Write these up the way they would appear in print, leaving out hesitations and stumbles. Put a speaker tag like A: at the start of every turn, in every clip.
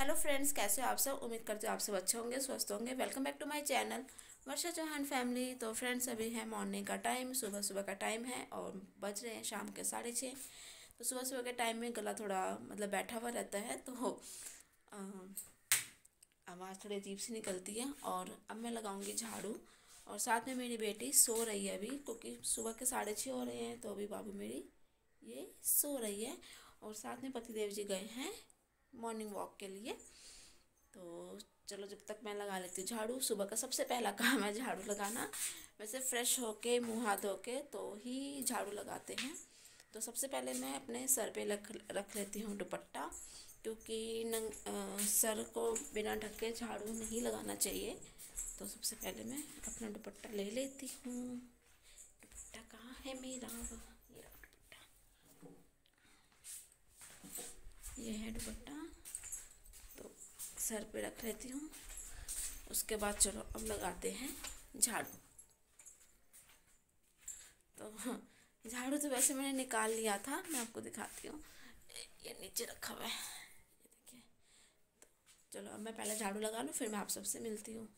A: Hello friends, कैसे हो आप सब। उम्मीद करते हो आप सब अच्छे होंगे, स्वस्थ होंगे। Welcome back to my channel Varsha Chauhan family. तो फ्रेंड्स, अभी है मॉर्निंग का टाइम, सुबह सुबह का टाइम है और बज रहे हैं शाम के 6:30। तो सुबह सुबह के टाइम में गला थोड़ा मतलब बैठा हुआ रहता है, तो आवाज़ थोड़ी अजीब सी निकलती है। और अब मैं लगाऊंगी झाड़ू। और साथ में मेरी बेटी सो रही है अभी, क्योंकि सुबह के 6:30 हो रहे हैं, तो अभी बाबू मेरी ये सो रही है। और साथ में पतिदेव जी गए हैं मॉर्निंग वॉक के लिए। तो चलो, जब तक मैं लगा लेती हूँ झाड़ू। सुबह का सबसे पहला काम है झाड़ू लगाना। वैसे फ्रेश होके मुँह हाथ धो के तो ही झाड़ू लगाते हैं। तो सबसे पहले मैं अपने सर पे रख लेती हूँ दुपट्टा, क्योंकि सर को बिना ढक के झाड़ू नहीं लगाना चाहिए। तो सबसे पहले मैं अपना दुपट्टा ले लेती हूँ। दुपट्टा कहाँ है मेरा? ये रहा दुपट्टा, ये है दुपट्टा। तो सर पे रख लेती हूँ। उसके बाद चलो अब लगाते हैं झाड़ू। तो झाड़ू तो वैसे मैंने निकाल लिया था, मैं आपको दिखाती हूँ। ये नीचे रखा हुआ है, ये देखिए। तो चलो अब मैं पहले झाड़ू लगा लूँ, फिर मैं आप सबसे मिलती हूँ।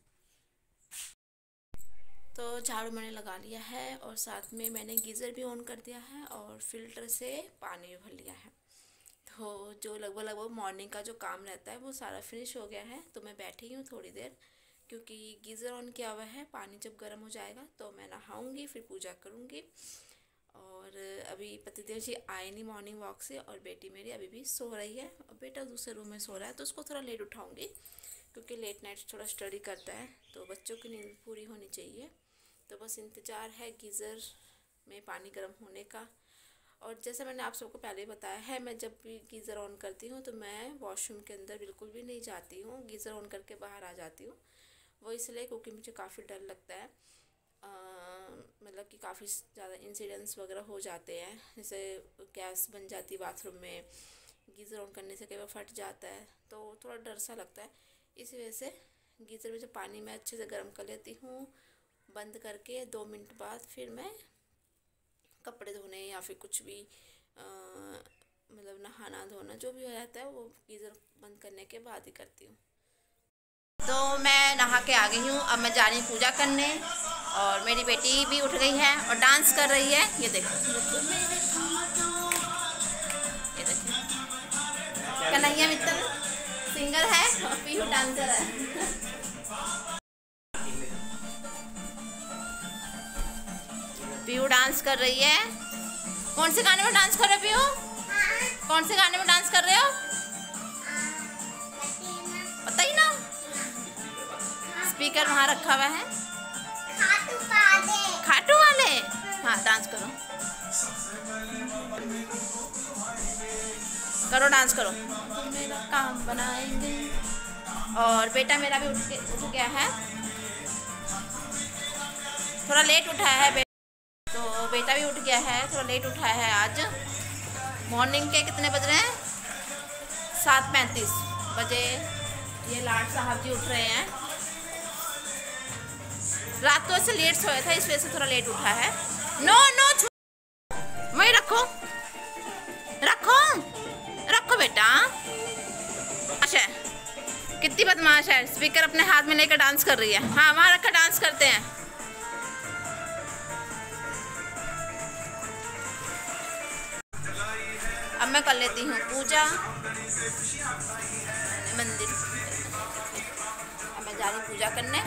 A: तो झाड़ू मैंने लगा लिया है और साथ में मैंने गीज़र भी ऑन कर दिया है और फिल्टर से पानी भी भर लिया है। तो जो लगभग मॉर्निंग का जो काम रहता है वो सारा फिनिश हो गया है। तो मैं बैठी हूँ थोड़ी देर, क्योंकि गीज़र ऑन किया हुआ है। पानी जब गर्म हो जाएगा तो मैं नहाऊंगी, फिर पूजा करूँगी। और अभी पतिदेव जी आए नहीं मॉर्निंग वॉक से, और बेटी मेरी अभी भी सो रही है और बेटा दूसरे रूम में सो रहा है। तो उसको थोड़ा लेट उठाऊँगी, क्योंकि लेट नाइट थोड़ा स्टडी करता है, तो बच्चों की नींद पूरी होनी चाहिए। तो बस इंतज़ार है गीज़र में पानी गर्म होने का। और जैसे मैंने आप सबको पहले ही बताया है, मैं जब भी गीज़र ऑन करती हूँ तो मैं वॉशरूम के अंदर बिल्कुल भी नहीं जाती हूँ, गीज़र ऑन करके बाहर आ जाती हूँ। वो इसलिए क्योंकि मुझे काफ़ी डर लगता है, मतलब कि काफ़ी ज़्यादा इंसिडेंट्स वगैरह हो जाते हैं। जैसे गैस बन जाती है बाथरूम में, गीज़र ऑन करने से कई बार फट जाता है, तो थोड़ा डर सा लगता है। इस वजह से गीज़र में जो पानी मैं अच्छे से गर्म कर लेती हूँ, बंद करके 2 मिनट बाद फिर मैं कपड़े धोने या फिर कुछ भी मतलब नहाना धोना जो भी हो जाता है, वो गीज़र बंद करने के बाद ही करती हूँ। तो मैं नहा के आ गई हूँ। अब मैं जा रही हूँ पूजा करने, और मेरी बेटी भी उठ गई है और डांस कर रही है। ये देखो, ये देखो, कन्हैया मित्तल सिंगर है और पीहू डांसर है। पीहू डांस कर रही है। कौन से गाने में डांस कर रहे हो पीहू? कौन से गाने में डांस कर रहे हो? पता ही ना। स्पीकर वहाँ रखा हुआ है। खाटू वाले। हाँ, डांस करो, करो डांस करो। मेरा काम बनाएंगे। और बेटा मेरा भी उठ गया है, थोड़ा लेट उठा है तो बेटा भी उठ गया है, थोड़ा लेट उठा है आज। मॉर्निंग के कितने बज रहे हैं? 7:35 बजे ये लाड साहब जी उठ रहे हैं। रात तो ऐसे लेट सोया था, इस वजह से थोड़ा लेट उठा है। नो नो, वही रखो रखो रखो बेटा। अच्छा, कितनी बदमाश है, स्पीकर अपने हाथ में लेकर डांस कर रही है। हाँ, वहाँ रखकर डांस करते हैं। अब मैं कर लेती हूँ पूजा मंदिर। अब मैं जा रही पूजा करने।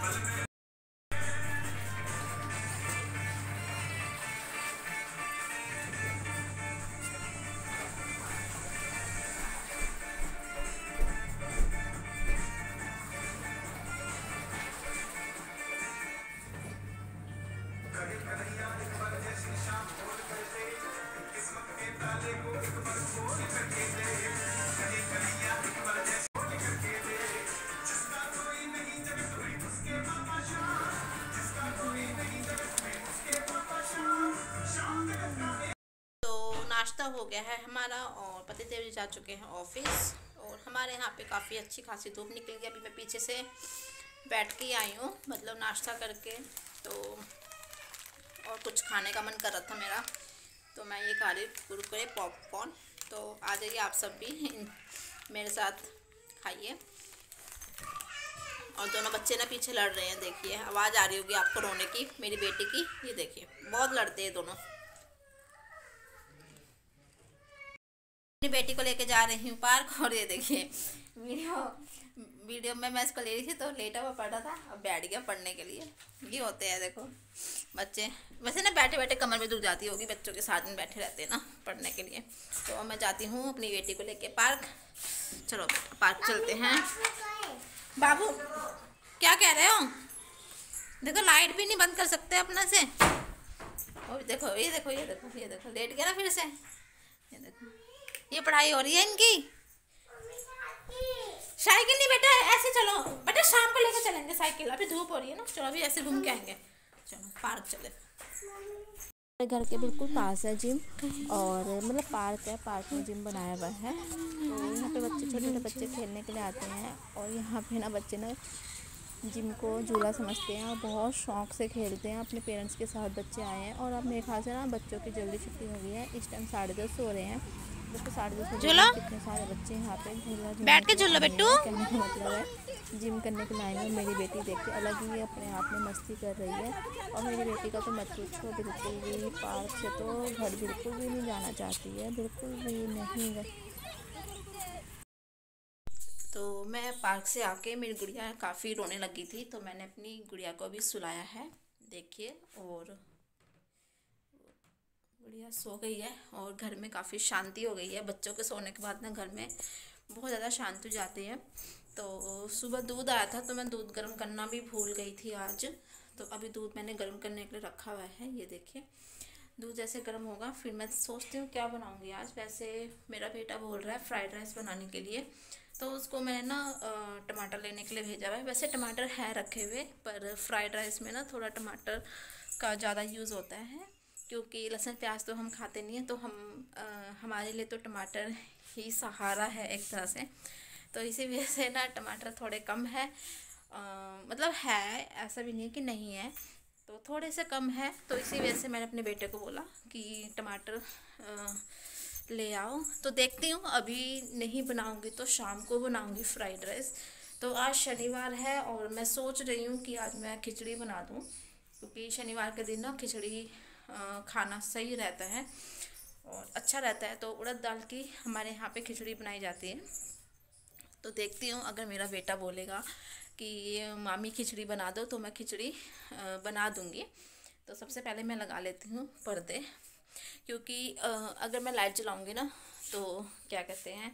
A: नाश्ता हो गया है हमारा और पतिदेव जी जा चुके हैं ऑफिस। और हमारे यहाँ पे काफ़ी अच्छी खासी धूप निकल गई। अभी मैं पीछे से बैठ के आई हूँ, मतलब नाश्ता करके। तो और कुछ खाने का मन कर रहा था मेरा, तो मैं ये खा रही कुरकुरे पॉपकॉर्न। तो आ जाइए आप सब भी मेरे साथ खाइए। और दोनों बच्चे ना पीछे लड़ रहे हैं, देखिए आवाज़ आ रही होगी आपको रोने की मेरी बेटी की। ये देखिए बहुत लड़ते हैं दोनों। अपनी बेटी को लेके जा रही हूँ पार्क, और ये देखिए वीडियो में मैं इसको ले रही थी तो लेटा हुआ पढ़ रहा था, अब बैठ गया पढ़ने के लिए। ये होते हैं देखो बच्चे। वैसे ना बैठे बैठे कमर में दुख जाती होगी, बच्चों के साथ में बैठे रहते हैं ना पढ़ने के लिए। तो अब मैं जाती हूँ अपनी बेटी को लेके पार्क। चलो बेटा पार्क चलते हैं। बाबू क्या कह रहे हो? देखो लाइट भी नहीं बंद कर सकते अपना से। और देखो ये देखो ये देखो ये देखो लेट गया ना फिर से। ये देखो ये पढ़ाई हो रही है इनकी। साइकिल नहीं बेटा, ऐसे चलो बेटा, शाम को लेकर चलेंगे साइकिल, अभी धूप हो रही है ना। चलो अभी ऐसे घूम के आएंगे। चलो पार्क चले।
B: घर के बिल्कुल पास है जिम, और मतलब पार्क है, पार्क में जिम बनाया हुआ है। तो यहाँ पे बच्चे, छोटे छोटे बच्चे खेलने के लिए आते हैं, और यहाँ पे ना बच्चे ना जिम को झूला समझते हैं और बहुत शौक से खेलते हैं। अपने पेरेंट्स के साथ बच्चे आए हैं, और अब मेरे ख्याल से ना बच्चों की जल्दी छुट्टी हो गई है। इस टाइम 10:30 हो रहे हैं, जबकि 10:30 हो गए। कितने सारे बच्चे यहाँ पे झूला
A: बैठ के झूलो बेटू।
B: कहने का मतलब है जिम करने के लाइन में। मेरी बेटी देखते अलग ही अपने आप में मस्ती कर रही है, और मेरी बेटी का तो मत पूछो, बिल्कुल भी पार्क से तो घर बिल्कुल भी नहीं जाना चाहती है, बिल्कुल भी नहीं।
A: तो मैं पार्क से आके मेरी गुड़िया काफ़ी रोने लगी थी, तो मैंने अपनी गुड़िया को अभी सुलाया है देखिए। और गुड़िया सो गई है, और घर में काफ़ी शांति हो गई है। बच्चों के सोने के बाद ना घर में बहुत ज़्यादा शांति हो जाती है। तो सुबह दूध आया था तो मैं दूध गर्म करना भी भूल गई थी आज। तो अभी दूध मैंने गर्म करने के लिए रखा हुआ है। ये देखिए दूध जैसे गर्म होगा फिर मैं सोचती हूँ क्या बनाऊँगी आज। वैसे मेरा बेटा बोल रहा है फ्राइड राइस बनाने के लिए, तो उसको मैंने ना टमाटर लेने के लिए भेजा हुआ है। वैसे टमाटर है रखे हुए, पर फ्राइड राइस में ना थोड़ा टमाटर का ज़्यादा यूज़ होता है, क्योंकि लहसुन प्याज तो हम खाते नहीं हैं। तो हमारे लिए तो टमाटर ही सहारा है एक तरह से। तो इसी वजह से ना टमाटर थोड़े कम है, मतलब है, ऐसा भी नहीं कि नहीं है, तो थोड़े से कम है। तो इसी वजह से मैंने अपने बेटे को बोला कि टमाटर ले आओ। तो देखती हूँ, अभी नहीं बनाऊँगी तो शाम को बनाऊँगी फ्राइड राइस। तो आज शनिवार है, और मैं सोच रही हूँ कि आज मैं खिचड़ी बना दूँ, क्योंकि शनिवार के दिन ना खिचड़ी खाना सही रहता है और अच्छा रहता है। तो उड़द दाल की हमारे यहाँ पे खिचड़ी बनाई जाती है। तो देखती हूँ, अगर मेरा बेटा बोलेगा कि मामी खिचड़ी बना दो तो मैं खिचड़ी बना दूँगी। तो सबसे पहले मैं लगा लेती हूँ पर्दे, क्योंकि अगर मैं लाइट जलाऊँगी ना तो क्या कहते हैं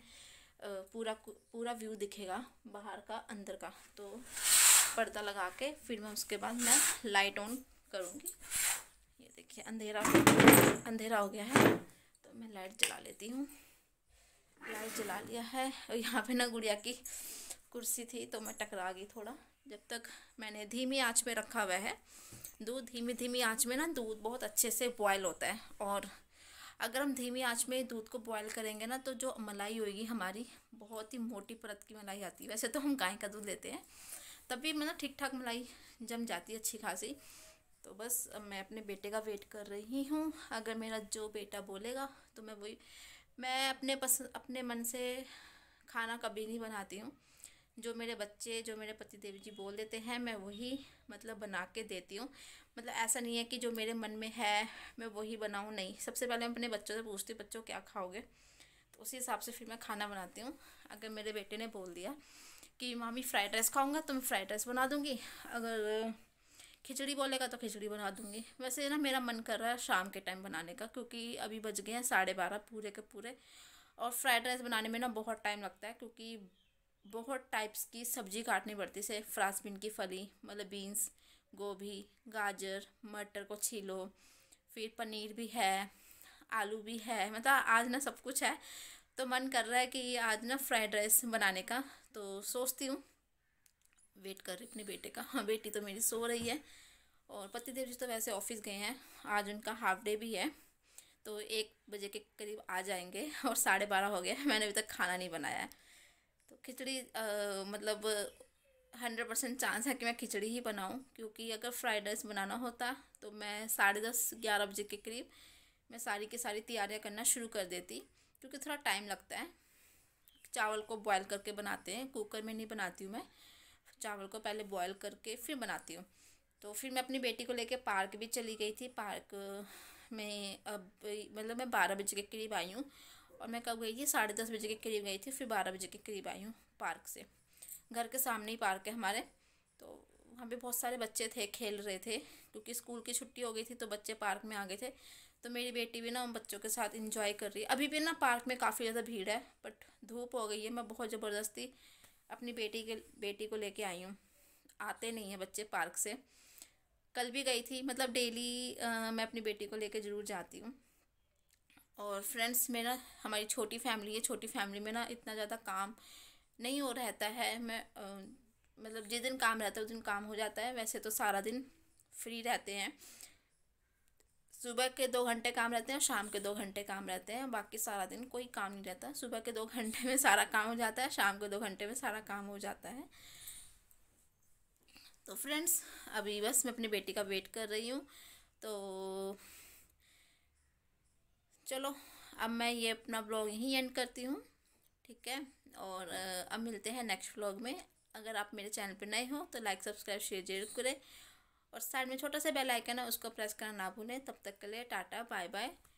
A: पूरा व्यू दिखेगा बाहर का अंदर का। तो पर्दा लगा के फिर मैं उसके बाद मैं लाइट ऑन करूँगी। ये देखिए अंधेरा हो गया है, तो मैं लाइट जला लेती हूँ। लाइट जला लिया है, और यहाँ पे ना गुड़िया की कुर्सी थी तो मैं टकरा गई थोड़ा। जब तक मैंने धीमी आंच में रखा हुआ है दूध, धीमी आंच में ना दूध बहुत अच्छे से बॉयल होता है। और अगर हम धीमी आंच में दूध को बॉयल करेंगे ना तो जो मलाई होगी हमारी, बहुत ही मोटी परत की मलाई आती है। वैसे तो हम गाय का दूध लेते हैं, तब भी मतलब ठीक ठाक मलाई जम जाती है अच्छी खासी। तो बस अब मैं अपने बेटे का वेट कर रही हूँ। अगर मेरा जो बेटा बोलेगा तो मैं वही, मैं अपने मन से खाना कभी नहीं बनाती हूँ। जो मेरे बच्चे, जो मेरे पति देव जी बोल देते हैं मैं वही मतलब बना के देती हूँ। मतलब ऐसा नहीं है कि जो मेरे मन में है मैं वही बनाऊँ, नहीं। सबसे पहले मैं अपने बच्चों से पूछती हूँ बच्चों क्या खाओगे, तो उसी हिसाब से फिर मैं खाना बनाती हूँ। अगर मेरे बेटे ने बोल दिया कि मामी फ्राइड राइस खाऊंगा तो मैं फ्राइड राइस बना दूँगी, अगर खिचड़ी बोलेगा तो खिचड़ी बना दूँगी। वैसे ना मेरा मन कर रहा है शाम के टाइम बनाने का, क्योंकि अभी बज गए हैं 12:30 पूरे के पूरे। और फ्राइड राइस बनाने में ना बहुत टाइम लगता है, क्योंकि बहुत टाइप्स की सब्ज़ी काटनी पड़ती है। जैसे फ्रांसबीन की फली, मतलब बीन्स, गोभी, गाजर, मटर को छीलो, फिर पनीर भी है, आलू भी है, मतलब आज ना सब कुछ है। तो मन कर रहा है कि आज ना फ्राइड राइस बनाने का। तो सोचती हूँ, वेट कर रही अपने बेटे का। हाँ बेटी तो मेरी सो रही है, और पतिदेव जी तो वैसे ऑफिस गए हैं, आज उनका हाफ डे भी है। तो 1 बजे के करीब आ जाएंगे, और 12:30 हो गया, मैंने अभी तक खाना नहीं बनाया है। तो खिचड़ी मतलब 100% चांस है कि मैं खिचड़ी ही बनाऊं, क्योंकि अगर फ्राइड राइस बनाना होता तो मैं 10:30-11 बजे के करीब मैं सारी की सारी तैयारियां करना शुरू कर देती, क्योंकि थोड़ा टाइम लगता है। चावल को बॉयल करके बनाते हैं, कुकर में नहीं बनाती हूँ मैं। चावल को पहले बॉयल करके फिर बनाती हूँ। तो फिर मैं अपनी बेटी को लेके पार्क भी चली गई थी। पार्क में अब मतलब मैं 12 बजे के करीब आई हूँ, और मैं कब गई थी, 10:30 बजे के करीब गई थी, फिर 12 बजे के करीब आई हूँ पार्क से। घर के सामने ही पार्क है हमारे, तो वहाँ पे बहुत सारे बच्चे थे, खेल रहे थे, क्योंकि स्कूल की छुट्टी हो गई थी तो बच्चे पार्क में आ गए थे। तो मेरी बेटी भी ना उन बच्चों के साथ इंजॉय कर रही है। अभी भी ना पार्क में काफ़ी ज़्यादा भीड़ है, बट धूप हो गई है। मैं बहुत ज़बरदस्ती अपनी बेटी को लेके आई हूँ। आते नहीं हैं बच्चे पार्क से। कल भी गई थी, मतलब डेली मैं अपनी बेटी को लेके ज़रूर जाती हूँ। और फ्रेंड्स, मेरा हमारी छोटी फैमिली है, छोटी फैमिली में ना इतना ज़्यादा काम नहीं हो रहता है। मैं मतलब जिस दिन काम रहता है उस दिन काम हो जाता है, वैसे तो सारा दिन फ्री रहते हैं। सुबह के 2 घंटे काम रहते हैं, शाम के 2 घंटे काम रहते हैं, बाकी सारा दिन कोई काम नहीं रहता। सुबह के 2 घंटे में सारा काम हो जाता है, शाम के 2 घंटे में सारा काम हो जाता है। तो फ्रेंड्स, अभी बस मैं अपनी बेटी का वेट कर रही हूँ। तो चलो, अब मैं ये अपना ब्लॉग यहीं एंड करती हूँ, ठीक है। और अब मिलते हैं नेक्स्ट व्लॉग में। अगर आप मेरे चैनल पर नए हो तो लाइक सब्सक्राइब शेयर जरूर करें, और साइड में छोटा सा बेल आइकन है उसको प्रेस करना ना भूलें। तब तक के लिए टाटा बाय बाय।